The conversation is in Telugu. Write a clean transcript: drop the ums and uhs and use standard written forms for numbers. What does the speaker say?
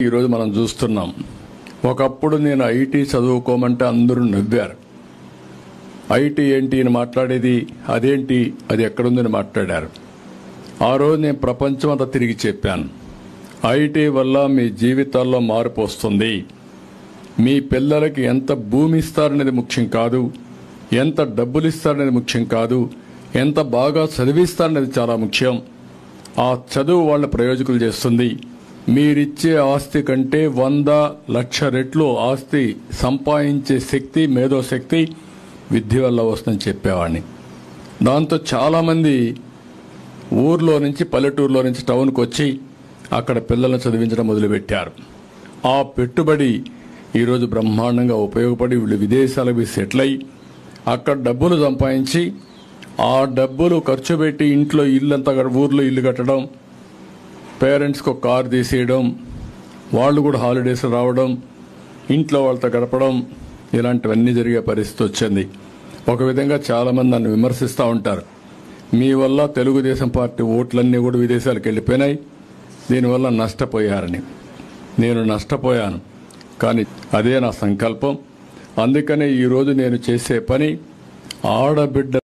ఈరోజు మనం చూస్తున్నాం. ఒకప్పుడు నేను ఐటీ చదువుకోమంటే అందరూ నవ్వారు. ఐటీ ఏంటి అని మాట్లాడేది, అదేంటి, అది ఎక్కడుందని మాట్లాడారు. ఆ రోజు నేను ప్రపంచం అంతా తిరిగి చెప్పాను. ఐటీ వల్ల మీ జీవితాల్లో మార్పు వస్తుంది. మీ పిల్లలకి ఎంత భూమి ఇస్తారనేది ముఖ్యం కాదు, ఎంత డబ్బులు ఇస్తారనేది ముఖ్యం కాదు, ఎంత బాగా చదివిస్తారనేది చాలా ముఖ్యం. ఆ చదువు వాళ్ళ ప్రయోజకులు చేస్తుంది. మీరిచ్చే ఆస్తి కంటే 100 లక్ష రెట్లు ఆస్తి సంపాదించే శక్తి, మేధోశక్తి విద్య వల్ల వస్తుందని చెప్పేవాడిని. దాంతో చాలామంది ఊర్లో నుంచి, పల్లెటూరులో నుంచి టౌన్కి వచ్చి అక్కడ పిల్లలను చదివించడం మొదలుపెట్టారు. ఆ పెట్టుబడి ఈరోజు బ్రహ్మాండంగా ఉపయోగపడి వీళ్ళు విదేశాలకు సెటిల్ అయ్యి అక్కడ డబ్బులు సంపాదించి ఆ డబ్బులు ఖర్చు పెట్టి ఇంట్లో ఇల్లంతా, ఊర్లో ఇల్లు కట్టడం, పేరెంట్స్కి ఒక కారు తీసేయడం, వాళ్ళు కూడా హాలిడేస్ రావడం, ఇంట్లో వాళ్ళతో గడపడం, ఇలాంటివన్నీ జరిగే పరిస్థితి వచ్చింది. ఒక విధంగా చాలామంది నన్ను విమర్శిస్తూ ఉంటారు. మీ వల్ల తెలుగుదేశం పార్టీ ఓట్లన్నీ కూడా విదేశాలకు వెళ్ళిపోయినాయి, దీనివల్ల నష్టపోయారని. నేను నష్టపోయాను, కానీ అదే నా సంకల్పం. అందుకనే ఈరోజు నేను చేసే పని ఆడబిడ్డ